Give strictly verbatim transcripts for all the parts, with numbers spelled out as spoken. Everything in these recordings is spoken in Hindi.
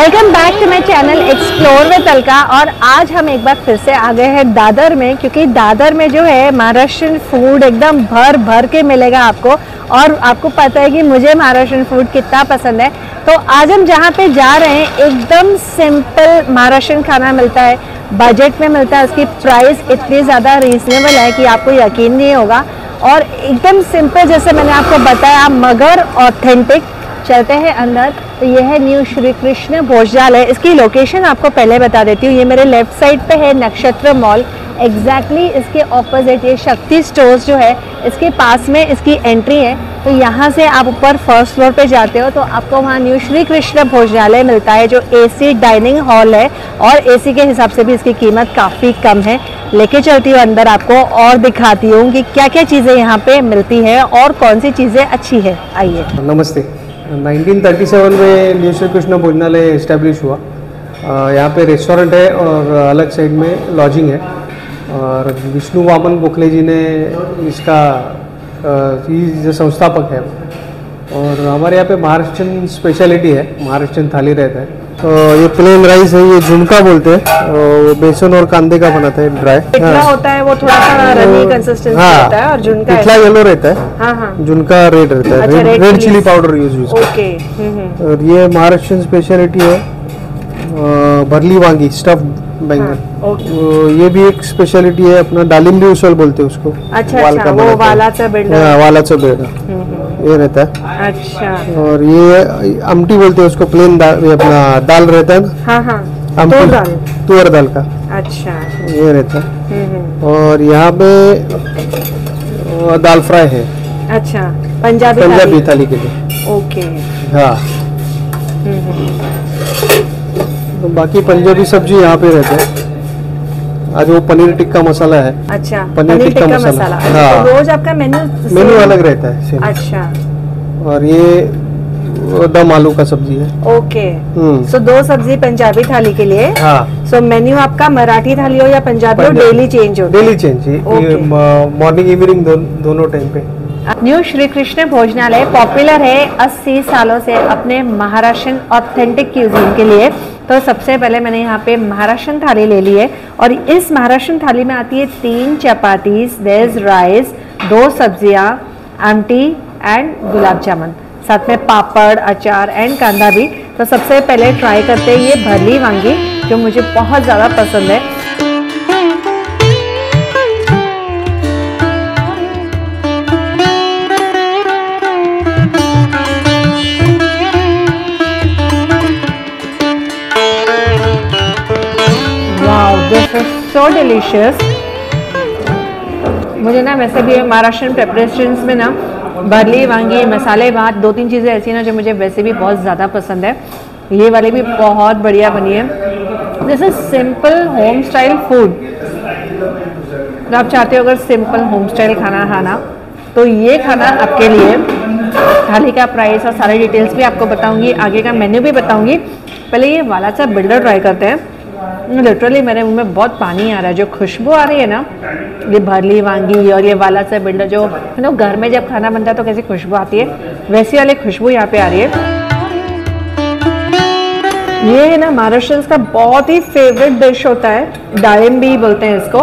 Welcome back to my channel explore with Alka. और आज हम एक बार फिर से आ गए हैं दादर में, क्योंकि दादर में जो है महाराष्ट्रियन फूड एकदम भर भर के मिलेगा आपको। और आपको पता है कि मुझे महाराष्ट्रियन फूड कितना पसंद है, तो आज हम जहाँ पे जा रहे हैं एकदम सिंपल महाराष्ट्रियन खाना मिलता है, बजट में मिलता है। उसकी प्राइस इतनी ज़्यादा रीजनेबल है कि आपको यकीन नहीं होगा। और एकदम सिंपल, जैसे मैंने आपको बताया, मगर ऑथेंटिक। चलते हैं अंदर। तो ये है न्यू श्री कृष्ण भोजनालय। इसकी लोकेशन आपको पहले बता देती हूँ। ये मेरे लेफ्ट साइड पे है नक्षत्र मॉल, एग्जैक्टली इसके ऑपोजिट ये शक्ति स्टोर्स जो है इसके पास में इसकी एंट्री है। तो यहाँ से आप ऊपर फर्स्ट फ्लोर पे जाते हो तो आपको वहाँ न्यू श्री कृष्ण भोजनालय मिलता है, जो एसी डाइनिंग हॉल है। और एसी के हिसाब से भी इसकी कीमत काफ़ी कम है। लेके चलती हूँ अंदर आपको और दिखाती हूँ कि क्या क्या चीज़ें यहाँ पे मिलती है और कौन सी चीज़ें अच्छी है। आइए। नमस्ते। नाइनटीन थर्टी सेवन में न्यू श्री कृष्ण भोजनालय इस्टेब्लिश हुआ। यहाँ पे रेस्टोरेंट है और अलग साइड में लॉजिंग है। और विष्णु वामन गोखले जी ने इसका ये संस्थापक है। और हमारे यहाँ पे महाराष्ट्रियन स्पेशलिटी है, महाराष्ट्रियन थाली रहता है। तो ये प्लेन राइस है, ये झुमका बोलते हैं, बेसन और कांदे का बनाता है, ड्राई। पिठला होता है वो थोड़ा सा रनी कंसिस्टेंसी होता है, और झुमका पिठला येलो रहता है। हाँ हाँ। झुमका रेड रहता है। अच्छा, red, red chili powder use use. Okay. और ये महाराष्ट्रियन स्पेशलिटी है, भरली वांगी स्टफ बैंगन। हाँ, ये भी एक स्पेशलिटी है अपना, दालिम्बी उसळ बोलते हैं उसको। अच्छा अच्छा, वो वालाचा बेंडा। वालाचा बेंडा ये रहता है। अच्छा। और ये आमटी बोलते हैं उसको, प्लेन दाल, अपना दाल रहता है ना। हाँ हाँ। आमटी दाल, तुअर दाल का। अच्छा। ये रहता है। और यहाँ पे दाल फ्राई है। अच्छा, पंजाबी पंजाबी थाली के लिए। ओके। हाँ। तो बाकी पंजाबी सब्जी यहाँ पे रहते हैं। आज वो पनीर टिक्का मसाला है। अच्छा, पनीर, पनीर टिक्का, टिक्का मसाला। मसाला। हाँ। तो रोज आपका मेन्यू मेन्यू अलग रहता है। अच्छा। और ये दम आलू का सब्जी है। ओके। सो दो सब्जी पंजाबी थाली के लिए। हाँ। सो मेन्यू आपका मराठी थाली हो या पंजाबी हो, डेली चेंज हो? डेली चेंज, मॉर्निंग इवनिंग दोनों टाइम पे। न्यू श्री कृष्ण भोजनालय पॉपुलर है अस्सी सालों से अपने महाराष्ट्रियन ऑथेंटिक क्यूजीन के लिए। तो सबसे पहले मैंने यहाँ पे महाराष्ट्रियन थाली ले ली है। और इस महाराष्ट्रियन थाली में आती है तीन चपातीस, देयर इज राइस, दो सब्जियाँ, आमटी एंड गुलाब जामुन, साथ में पापड़, अचार एंड कांदा भी। तो सबसे पहले ट्राई करते हैं ये भरली वांगी, जो मुझे बहुत ज़्यादा पसंद है। This is so delicious. मुझे ना वैसे भी महाराष्ट्रियन प्रेपरेशंस में ना भरली वांगी, मसाले भात, दो तीन चीज़ें ऐसी ना जो मुझे वैसे भी बहुत ज़्यादा पसंद है। ये वाली भी बहुत बढ़िया बनी है। This is simple home style food. तो आप चाहते हो अगर सिंपल होम स्टाइल खाना खाना, तो ये खाना आपके लिए। थाली का प्राइस और सारे डिटेल्स भी आपको बताऊंगी, आगे का मेन्यू भी बताऊंगी। पहले ये वालाचा बिल्डर ट्राई करते हैं। लिटरली मेरे मुंह में बहुत पानी आ रहा है। जो खुशबू आ रही है ना, ये भरली वांगी और ये वालाचा बिल्डर, जो है ना घर में जब खाना बनता है तो कैसी खुशबू आती है, वैसी वाली खुशबू यहाँ पे आ रही है। ये है ना महाराष्ट्रियंस का बहुत ही फेवरेट डिश होता है, दालिम्बी बोलते हैं इसको।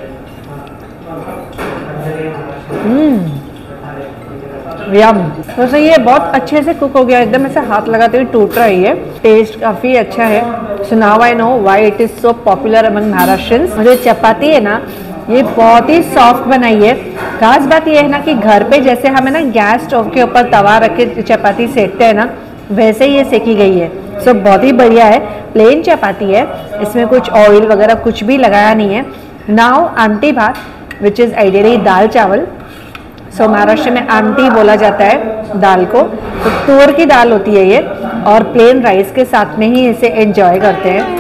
हम्म यम। वैसे ये बहुत अच्छे से कुक हो गया, एकदम ऐसे हाथ लगाते हुए टूट रहा है। ये टेस्ट काफ़ी अच्छा है। So now I know why it is so popular among Maharashtrians. और जो चपाती है ना, ये बहुत ही सॉफ्ट बनाई है। खास बात ये है ना कि घर पे जैसे हमें ना गैस स्टोव के ऊपर तवा रख के चपाती सेकते हैं ना, वैसे ही ये सेकी गई है। सो बहुत ही बढ़िया है। प्लेन चपाती है, इसमें कुछ ऑयल वगैरह कुछ भी लगाया नहीं है। नाउ आमटी भात, विच इज़ आइडियली दाल चावल। सो so, महाराष्ट्र में आमटी बोला जाता है दाल को। तो तुअर की दाल होती है ये, और प्लेन राइस के साथ में ही इसे एंजॉय करते हैं।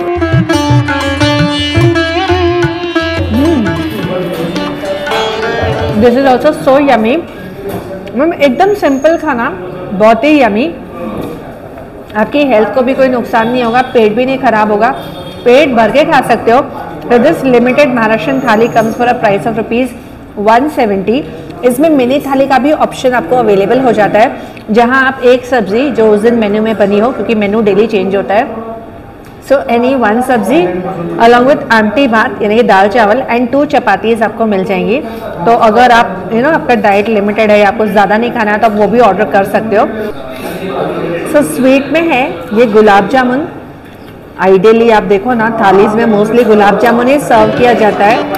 This is also so yummy. Ma'am एकदम सिंपल खाना, बहुत ही यमी। आपकी हेल्थ को भी कोई नुकसान नहीं होगा, पेट भी नहीं खराब होगा, पेट भर के खा सकते हो। तो this limited Maharashtrian thali comes for a price of rupees one seventy. इसमें मिनी थाली का भी ऑप्शन आपको अवेलेबल हो जाता है, जहां आप एक सब्जी जो उस दिन मेन्यू में बनी हो, क्योंकि मेन्यू डेली चेंज होता है, so any one sabzi along with amti bhat यानी कि दाल चावल एंड टू चपातीज आपको मिल जाएंगी। तो अगर आप यू नो आपका डाइट लिमिटेड है, आपको ज़्यादा नहीं खाना है, तो आप वो भी ऑर्डर कर सकते हो। सो so, स्वीट में है ये गुलाब जामुन। आइडियली आप देखो ना, थालीज में मोस्टली गुलाब जामुन ही सर्व किया जाता है।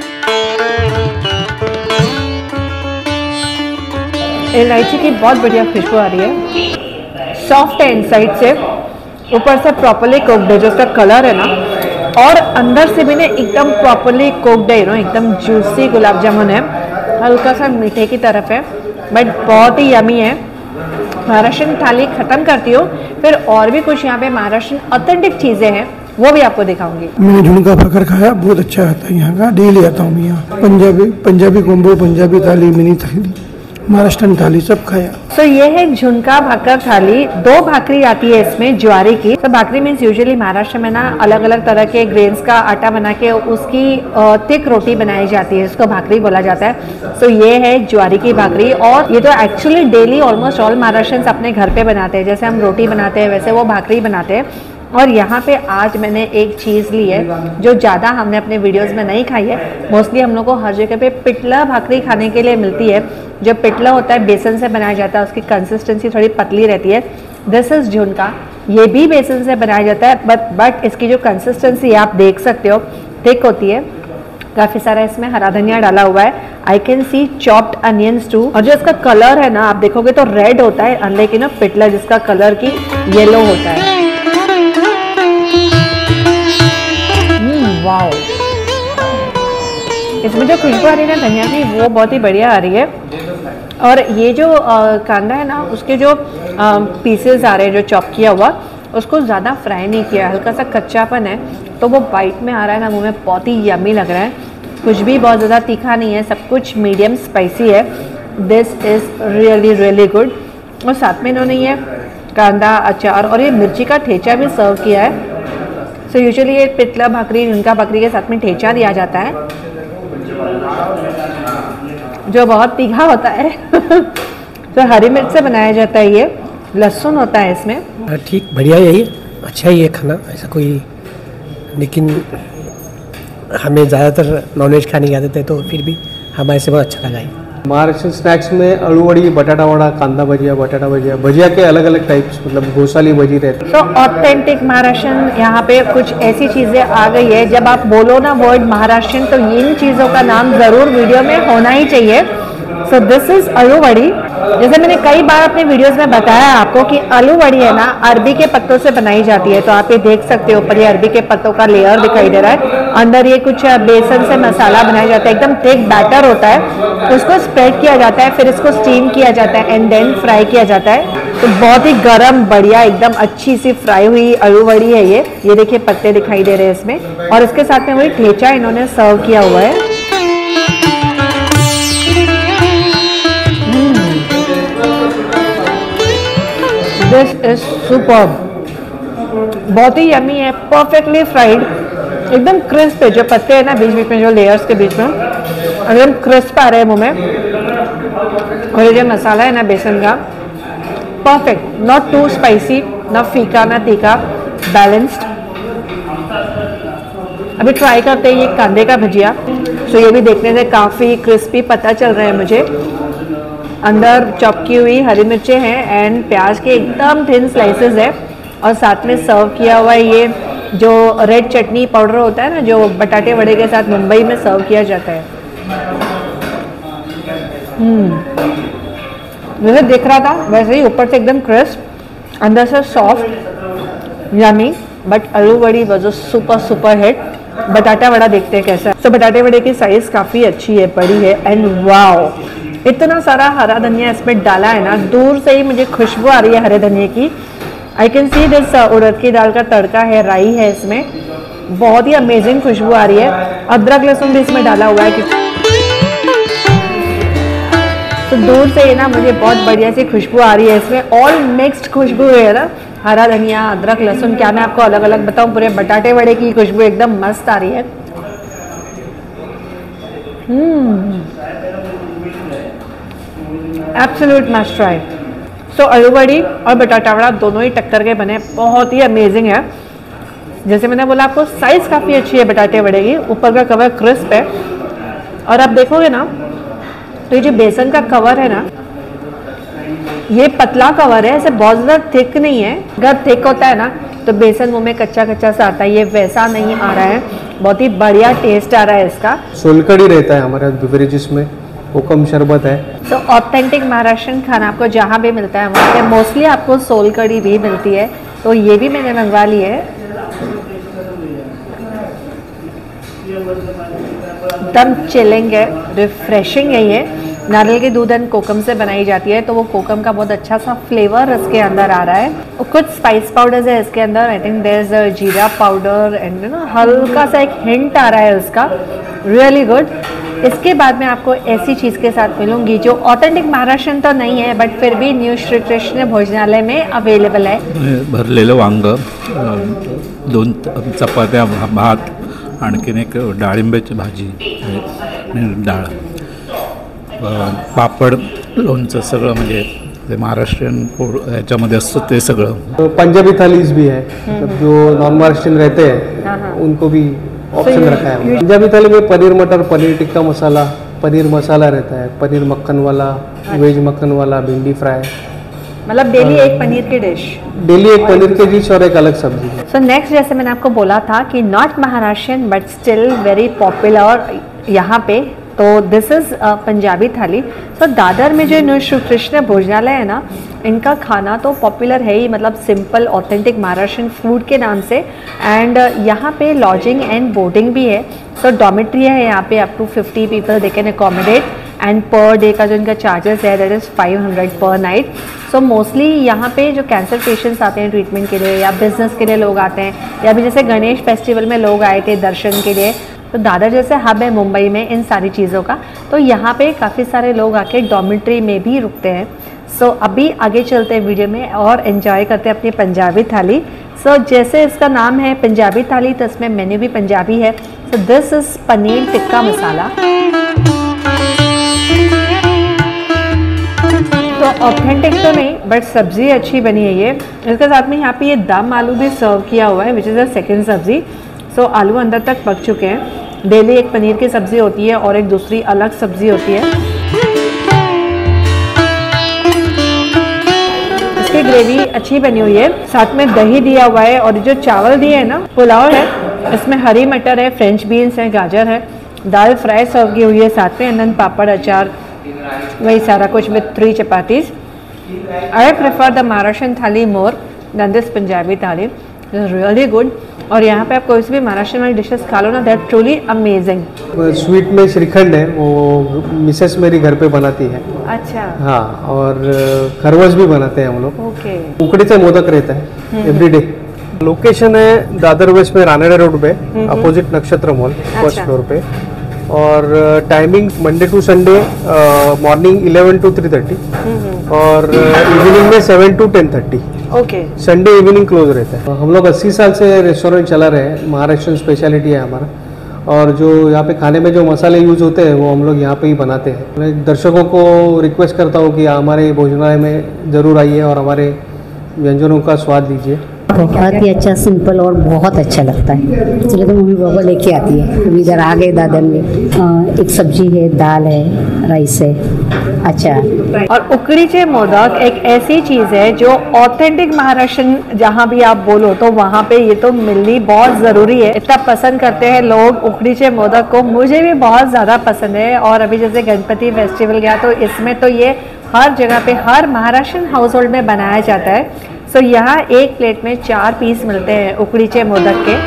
इलायची की बहुत बढ़िया खुशबू आ रही है, सॉफ्ट है इनसाइड से, ऊपर से प्रॉपरली कुक्ड है जो उसका कलर है ना, और अंदर से भी ना एकदम प्रॉपरली कुक्ड है, नो एकदम जूसी गुलाब जामुन है, हल्का सा मीठे की तरफ है, बट बहुत ही यमी है। महाराष्ट्रन थाली ख़त्म करती हूँ, फिर और भी कुछ यहाँ पे महाराष्ट्रन ऑथेंटिक चीज़ें हैं वो भी आपको दिखाऊंगी। मैंने झुणका भाकर खाया, बहुत अच्छा आता है यहाँ का, डेली आता हूँ यहाँ। पंजाबी पंजाबी कॉम्बो, पंजाबी थाली, मिनी थाली, महाराष्ट्रन थाली सब खाया। सो so, ये है झुणका भाकर थाली। दो भाकरी आती है इसमें ज्वारी की। तो so, bhakri means usually Maharashtra में ना अलग अलग तरह के ग्रेन्स का आटा बना के उसकी थिक रोटी बनाई जाती है, इसको भाकरी बोला जाता है। सो so, ये है ज्वारी की भाकरी, और ये तो actually daily almost all Maharashtrians अपने घर पे बनाते हैं। जैसे हम रोटी बनाते हैं वैसे वो भाकरी बनाते हैं। और यहाँ पे आज मैंने एक चीज़ ली है जो ज़्यादा हमने अपने वीडियोस में नहीं खाई है। मोस्टली हम लोग को हर जगह पे पिटला भाकरी खाने के लिए मिलती है। जो पिटला होता है बेसन से बनाया जाता है, उसकी कंसिस्टेंसी थोड़ी पतली रहती है। दिस इज झुणका, ये भी बेसन से बनाया जाता है, बट बट इसकी जो कंसिस्टेंसी आप देख सकते हो थिक होती है। काफ़ी सारा इसमें हरा धनिया डाला हुआ है। I can see chopped onions too, और जो इसका कलर है ना आप देखोगे तो रेड होता है, अनलाइक ना पिटला जिसका कलर की येलो होता है। वाओ, इसमें जो खुशबू आ रही है ना धनिया की, वो बहुत ही बढ़िया आ रही है। और ये जो आ, कांदा है ना, उसके जो पीसेस आ रहे हैं जो चॉप किया हुआ, उसको ज़्यादा फ्राई नहीं किया, हल्का सा कच्चापन है, तो वो बाइट में आ रहा है ना मुंह में, बहुत ही यम्मी लग रहा है। कुछ भी बहुत ज़्यादा तीखा नहीं है, सब कुछ मीडियम स्पाइसी है। This is really really good. और साथ में इन्होंने ये कांदा, अचार और ये मिर्ची का ठेचा भी सर्व किया है। सो so, यूजुअली ये पितला भाकरी, झुणका भाकरी के साथ में ठेचा दिया जाता है जो बहुत तीखा होता है। तो हरी मिर्च से बनाया जाता है, ये लहसुन होता है इसमें। ठीक, बढ़िया, यही अच्छा ही है खाना, ऐसा कोई, लेकिन हमें ज़्यादातर नॉनवेज खाने की आदत है, तो फिर भी हमारे से बहुत अच्छा लगा है। महाराष्ट्र स्नैक्स में अळूवड़ी, बटाटा वड़ा, कांदा भजिया, बटाटा भजिया, भजिया के अलग अलग टाइप्स, मतलब गोसाली भजी रहते हैं। तो ऑथेंटिक महाराष्ट्रन यहाँ पे कुछ ऐसी चीज़ें आ गई है, जब आप बोलो ना वर्ड महाराष्ट्रन तो इन चीज़ों का नाम ज़रूर वीडियो में होना ही चाहिए। सो दिस इज आलू वड़ी। जैसे मैंने कई बार अपने वीडियोस में बताया आपको कि आलू वड़ी है ना अरबी के पत्तों से बनाई जाती है। तो आप ये देख सकते हो, ऊपर ये अरबी के पत्तों का लेयर दिखाई दे रहा है, अंदर ये कुछ बेसन से मसाला बनाया जाता है, एकदम थिक बैटर होता है, उसको स्प्रेड किया जाता है, फिर इसको स्टीम किया जाता है एंड देन फ्राई किया जाता है। तो बहुत ही गरम, बढ़िया, एकदम अच्छी सी फ्राई हुई आलू वड़ी है ये। ये देखिए पत्ते दिखाई दे रहे हैं इसमें, और इसके साथ में वही ठेचा इन्होंने सर्व किया हुआ है। दिस इज सुपर्ब, बहुत ही यमी है, परफेक्टली फ्राइड, एकदम क्रिस्प है। जो पत्ते हैं ना बीच बीच में, जो लेयर्स के बीच में एकदम क्रिस्प आ रहे हैं मुंह में। और ये जो मसाला है ना बेसन का, परफेक्ट, नॉट टू स्पाइसी, ना फीका ना तीखा, बैलेंस्ड। अभी ट्राई करते हैं ये कांदे का भजिया। सो ये भी देखने से काफ़ी क्रिस्पी पता चल रहा है मुझे। अंदर चॉप की हुई हरी मिर्चें हैं एंड प्याज के एकदम थिन स्लाइसेस है, और साथ में सर्व किया हुआ है ये जो रेड चटनी पाउडर होता है ना, जो बटाटे वड़े के साथ मुंबई में सर्व किया जाता है। हम्म, जैसे दिख रहा था वैसे ही ऊपर से एकदम क्रिस्प, अंदर से soft, yummy, but aloo vadi was a super super hit. Batata vada देखते हैं कैसा है। तो बटाटे वड़े की साइज काफ़ी अच्छी है, बड़ी है, एंड वाओ, इतना सारा हरा धनिया इसमें डाला है ना, दूर से ही मुझे खुशबू आ रही है हरे धनिया की। आई कैन सी दिस उड़द की दाल का तड़का है, राई है इसमें, बहुत ही अमेजिंग खुशबू आ रही है। अदरक लहसुन भी इसमें डाला हुआ है, तो दूर से ही ना मुझे बहुत बढ़िया सी खुशबू आ रही है इसमें। ऑल मिक्स्ड खुशबू है ना, हरा धनिया, अदरक लहसुन, क्या मैं आपको अलग अलग बताऊं, पूरे बटाटे वड़े की खुशबू एकदम मस्त आ रही है। Hmm, absolute must try. So aloo vadi और बटाटा वड़ा दोनों ही टक्कर के बने, बहुत ही अमेजिंग है। जैसे मैंने बोला आपको साइज़ काफ़ी अच्छी है बटाटे वड़े की, ऊपर का कवर क्रिस्प है और आप देखोगे ना तो ये जो बेसन का कवर है ना ये पतला कवर है, ऐसे बहुत ज़्यादा थिक नहीं है। अगर थिक होता है ना तो बेसन मुंह में कच्चा कच्चा सा आता है, ये वैसा नहीं आ रहा है, बहुत ही बढ़िया टेस्ट आ रहा है इसका। सोलकड़ी रहता है हमारे बेवरेजेस में, कोकम शरबत है। तो ऑथेंटिक महाराष्ट्रन खाना आपको जहाँ भी मिलता है वहाँ पे मोस्टली आपको सोलकड़ी भी मिलती है, तो ये भी मैंने मंगवा ली है। एकदम चिलिंग है, रिफ्रेशिंग है। ये नारियल के दूध एंड कोकम से बनाई जाती है, तो वो कोकम का बहुत अच्छा सा फ्लेवर इसके अंदर आ रहा है। और कुछ स्पाइस पाउडर्स है इसके अंदर, I think there is a jeera powder and ना हल्का सा एक हिंट आ रहा है उसका, रियली गुड। इसके बाद में आपको ऐसी चीज़ के साथ मिलूंगी जो ऑथेंटिक महाराष्ट्रन तो नहीं है बट फिर भी न्यू श्री कृष्ण भोजनालय में अवेलेबल है। भरलेलं वांग, दोन चपात्या, भात, आणखीन एक डाळिंब्याची भाजी, डाळ, पापड, लोणचं, सगळं म्हणजे ते महाराष्ट्रीयन फूड याच्यामध्ये असतं ते सगळं। तो पंजाबी थालीज भी है, मतलब जो नॉन महाराष्ट्रियन रहते हैं उनको भी ऑप्शन रखा है। पंजाबी थाली में पनीर मटर, पनीर टिक्का मसाला, पनीर मसाला रहता है, पनीर मक्खन वाला, वेज मक्खन वाला, भिंडी फ्राई, मतलब डेली एक पनीर की डिश, डेली एक पनीर की डिश और एक अलग सब्जी। सो so नेक्स्ट, जैसे मैंने आपको बोला था कि not Maharashtrian but still very popular यहाँ पे, तो दिस इज़ पंजाबी थाली। सो so, दादर में जो न्यू श्री कृष्ण भोजनालय है ना, इनका खाना तो पॉपुलर है ही, मतलब सिंपल ऑथेंटिक महाराष्ट्रियन फूड के नाम से। एंड uh, यहाँ पे लॉजिंग एंड बोर्डिंग भी है, सो so, डॉमेट्री है यहाँ पे, up to fifty people they can accommodate and per day का जो इनका चार्जेस है that is five hundred per night. So mostly यहाँ पे जो कैंसर पेशेंट्स आते हैं ट्रीटमेंट के लिए, या बिजनेस के लिए लोग आते हैं, या भी जैसे गणेश फेस्टिवल में लोग आए थे दर्शन के लिए, तो दादर जैसे हब है मुंबई में इन सारी चीज़ों का, तो यहाँ पे काफ़ी सारे लोग आके डॉमेट्री में भी रुकते हैं। सो so, अभी आगे चलते हैं वीडियो में और एंजॉय करते हैं अपनी पंजाबी थाली। सो so, जैसे इसका नाम है पंजाबी थाली, तो इसमें मेन्यू भी पंजाबी है। So this is paneer tikka masala. तो ऑथेंटिक तो नहीं बट सब्ज़ी अच्छी बनी है ये। इसके साथ में यहाँ पे ये दम आलू भी सर्व किया हुआ है, विच इज़ अ सेकेंड सब्ज़ी। सो so, आलू अंदर तक पक चुके हैं। डेली एक पनीर की सब्ज़ी होती है और एक दूसरी अलग सब्ज़ी होती है। इसकी ग्रेवी अच्छी बनी हुई है, साथ में दही दिया हुआ है, और जो चावल दिए हैं ना, पुलाव है, इसमें हरी मटर है, फ्रेंच बीन्स है, गाजर है, दाल फ्राई सर्व की हुई है साथ में, एंड देन पापड़, अचार, वही सारा कुछ with three chapatis. I prefer the Maharashtrian thali more then this Punjabi थाली, इज रियली गुड। और यहाँ पे आप कोई सी भी महाराष्ट्र वाली डिशेस खा लो ना, दैट ट्रूली अमेजिंग। स्वीट में श्रीखंड है, वो मिसेस मेरी घर पे बनाती है। अच्छा, हाँ, और खरवस भी बनाते हैं हम लोग। ओके। उकड़ीचा मोदक रहता है एवरीडे। लोकेशन है दादर वेस्ट में, रानडे रोड पे, opposite Nakshatra mall, first floor पे। और timing Monday to Sunday morning eleven to three thirty और इवनिंग में seven to ten thirty. Okay. Sunday evening close रहता है। हम लोग अस्सी साल से रेस्टोरेंट चला रहे हैं, महाराष्ट्रियन स्पेशलिटी है हमारा। और जो यहाँ पे खाने में जो मसाले यूज होते हैं वो हम लोग यहाँ पे ही बनाते हैं। मैं दर्शकों को रिक्वेस्ट करता हूँ कि हमारे भोजनालय में ज़रूर आइए और हमारे व्यंजनों का स्वाद लीजिए। बहुत ही अच्छा, सिंपल और बहुत अच्छा लगता है। चलो तो मम्मी पापा लेके आती है, अभी इधर आ गए दादर में। आ, एक सब्जी है, दाल है, राइस है, अच्छा। और उकड़ीचे मोदक एक ऐसी चीज़ है जो ऑथेंटिक महाराष्ट्रन जहाँ भी आप बोलो तो वहाँ पे ये तो मिलनी बहुत ज़रूरी है। इतना पसंद करते हैं लोग उकड़ीचे मोदक को, मुझे भी बहुत ज़्यादा पसंद है। और अभी जैसे गणपति फेस्टिवल गया तो इसमें तो ये हर जगह पे, हर महाराष्ट्रन हाउस होल्ड में बनाया जाता है। सो so, यहाँ एक प्लेट में चार पीस मिलते हैं उकड़ीचे मोदक के।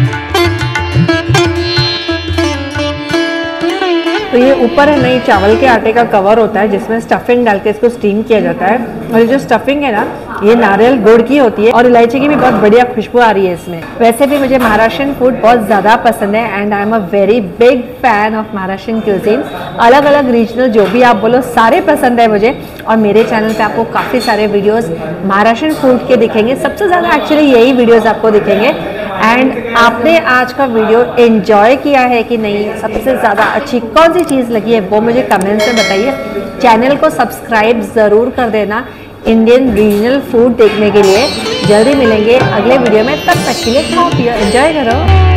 तो ये ऊपर है नहीं, चावल के आटे का कवर होता है जिसमें स्टफिंग डाल के इसको स्टीम किया जाता है। और ये जो स्टफिंग है ना, ये नारियल गुड़ की होती है और इलायची की भी बहुत बढ़िया खुशबू आ रही है इसमें। वैसे भी मुझे महाराष्ट्रियन फूड बहुत ज़्यादा पसंद है and I am a very big fan of Maharashtrian cuisine. अलग अलग रीजनल जो भी आप बोलो सारे पसंद है मुझे। और मेरे चैनल पे आपको काफ़ी सारे वीडियोस महाराष्ट्रियन फूड के दिखेंगे, सबसे ज़्यादा एक्चुअली यही वीडियोस आपको दिखेंगे। एंड आपने आज का वीडियो एंजॉय किया है कि नहीं, सबसे ज़्यादा अच्छी कौन सी चीज़ लगी है वो मुझे कमेंट्स में बताइए। चैनल को सब्सक्राइब ज़रूर कर देना इंडियन रीजनल फूड देखने के लिए। जल्दी मिलेंगे अगले वीडियो में, तब तक के लिए खाओ पियो एंजॉय करो।